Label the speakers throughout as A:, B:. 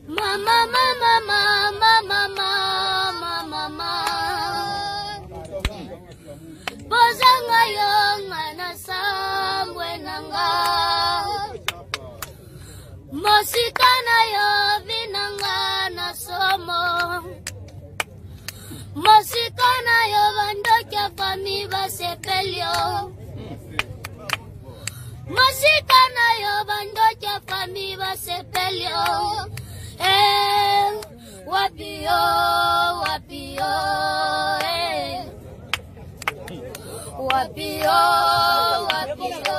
A: Mama, mama, mama, mama, mama, mama. Bozanga yonga na sambwe nanga. Mosikana yo vinanga na somo. Mosikana yo bandokia fami basepelio. Mosikana yo bandokia fami basepelio. Wapio, wapio, wapio, wapio.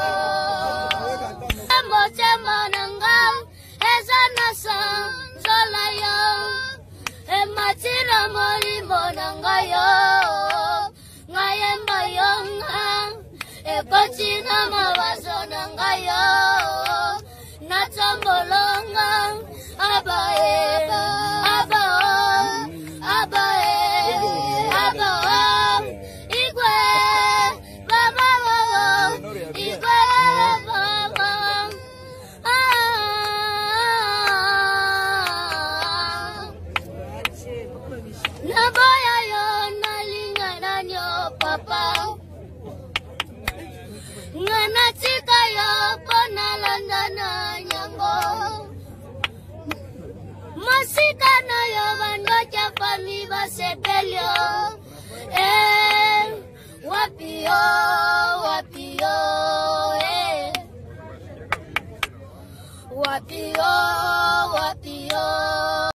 A: Moche mananga, ezana sa, zola yo. Matira mori monanga yo, ngayemba yonga. Kochina mawazo nanga yo, natambolonga. Abae, abae, abae, abae, igwe, baba, igwe, baba, naboya yo nalingana nyo papa, ngana chika yo kona landana nyango. Mosikana yo bandokia fami basepelio. Wapio, wapio, wapio, wapio.